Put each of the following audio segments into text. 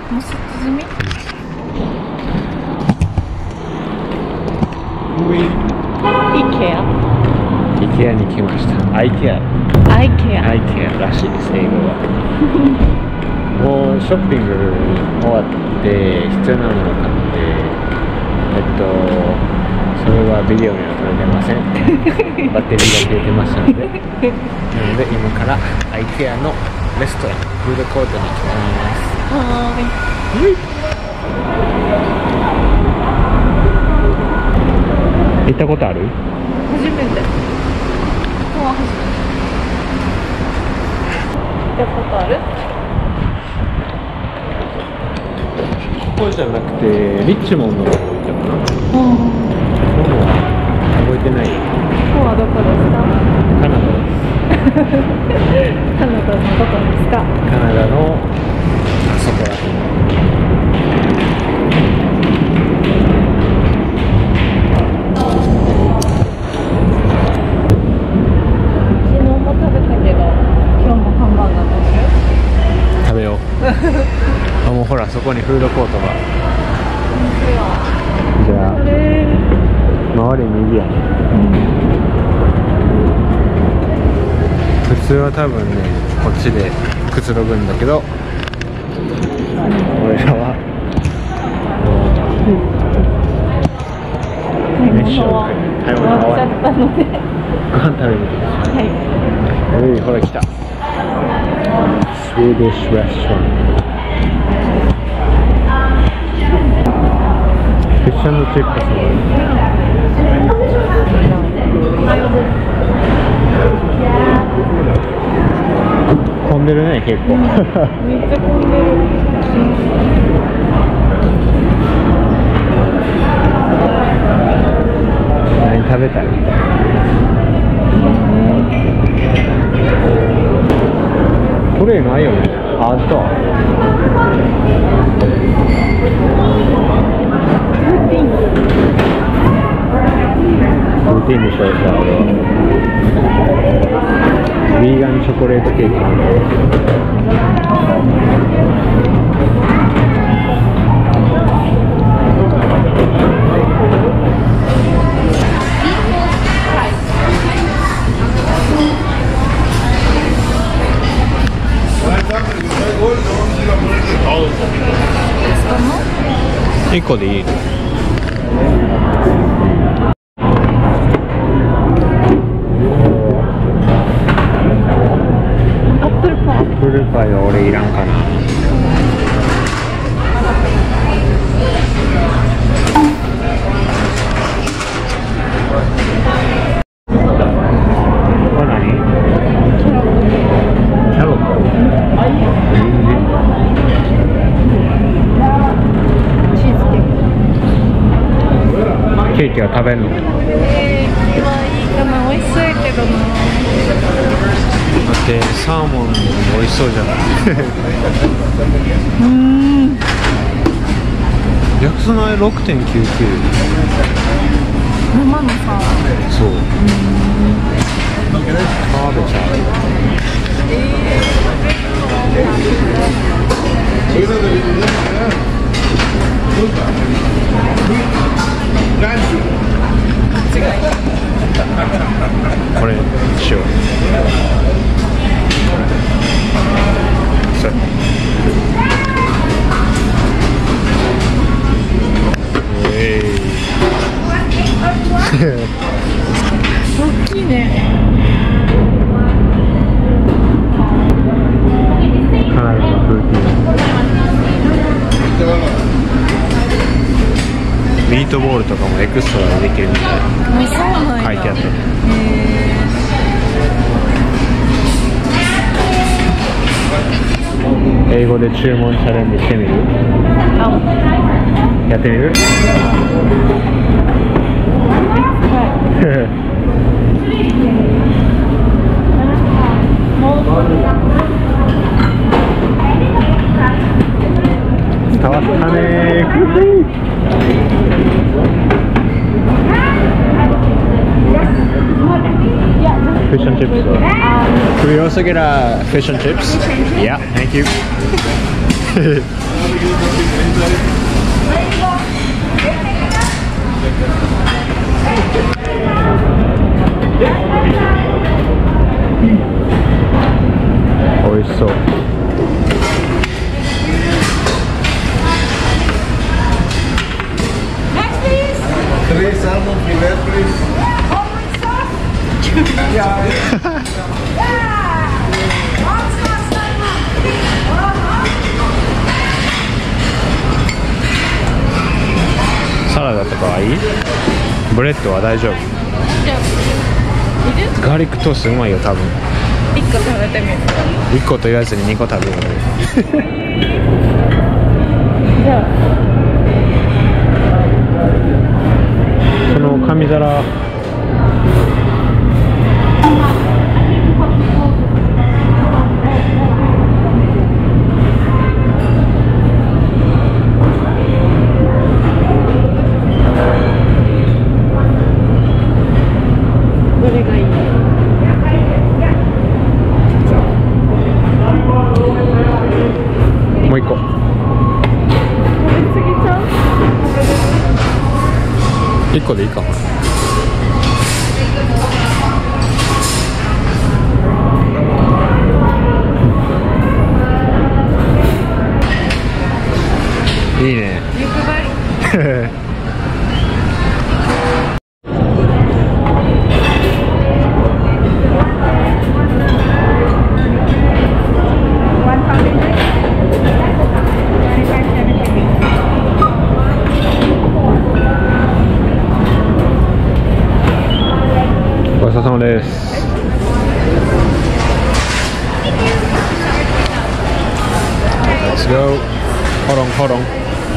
もうセット済み？ IKEA に来ました。IKEA らしいです、英語は。もうショッピング終わって必要なものを買って、それはビデオには撮れてません。バッテリーが切れてましたので、なので今から IKEA のレストラン、フードコートに行きます。行ったことある？ 初めて。ここは初めて。行ったことある？ ここじゃなくてリッチモンドの方行ったかな。 うん。 ここは覚えてない。 ここはどこですか？ カナダです。 カナダのどこですか？ カナダのあそこら辺。 昨日も食べたけど、今日もハンバーガー食べよう。あ、もうほらそこにフードコートが。じゃあ周り右やね。普通は多分ねこっちでくつろぐんだけど、俺らは飯を食べ終わっちゃったのでご飯食べに行きましょう。はい、ほら来た。Swedish restaurant。フィッシュ&チップス。混んでるね、結構。 めっちゃ混んでる。 何食べたい？トレイないよね。あった。ルーティンにしようか、俺は。ビーガンチョコレートケーキ。1個でいい？アップルパイは俺いらんかな。これ何？キャロット。ケーキは食べんの？ 今いいかな、美味しそうやけどな。 だってサーモン美味しそうじゃない？安ない 6.99。 生のさ。 そう。食べちゃう。これにしよう。そう大きいね。 かなりの風景。ミートボールとかもエクストラでできるみたいな書いてあった。英語で注文チャレンジしてみる？やってみる？伝わったねー。Fish and chips. Could we also get a fish and chips? Yeah, thank you. 美味しそう。 Three salmon fillet, please. Yeah. サラダとかはいい？ブレッドは大丈夫？ガーリックトーストうまいよ多分。 1個食べてみる。 1個と言わずに2個食べる。 じゃあその紙皿どれがいい？ もう1個。 食べ過ぎちゃう 1個でいいかも。いいね。 欲張り。 ごちそうさまです。Let's go. Hold on.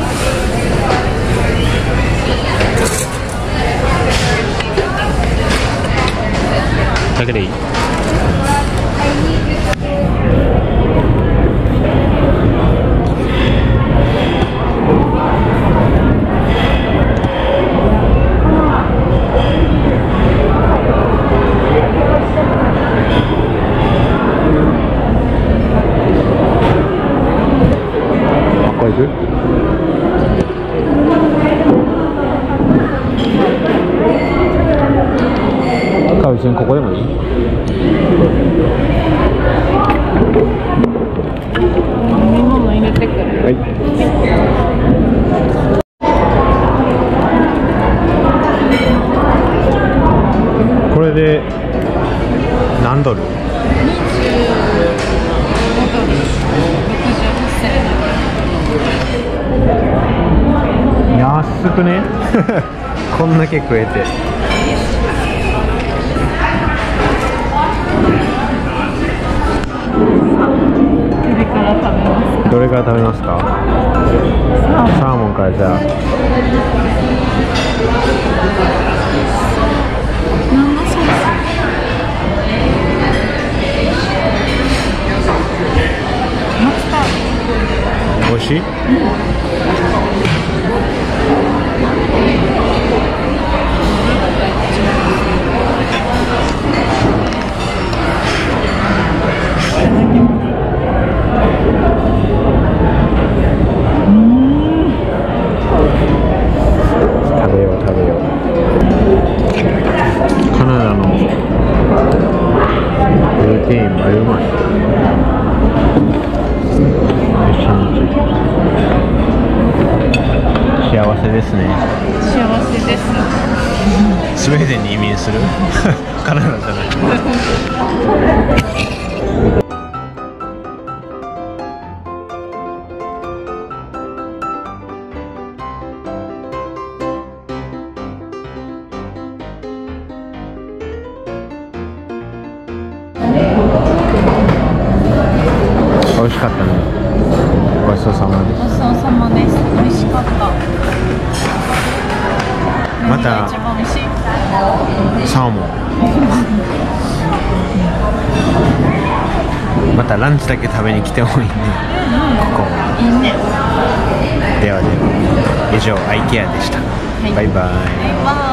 だけでいい？これ行く？別にここでもいい？ 飲み物入れてくる。 はい。これで何ドル？安くね？こんだけ食えて。どれから食べますか？サーモンからじゃあ。 何のソース？マスタード。 美味しい？カナダのルーティーンがうまい。幸せですね。 幸せです。 スウェーデンに移民する？カナダじゃない。美味しかったね。ごちそうさまです。 ごちそうさまです。美味しかった。 また何が一番美味しい？ サーモン。またランチだけ食べに来てもいいね。ここ。 いいね。 ではでは以上 IKEA でした。 はい、 バイバイ。 バイバイ。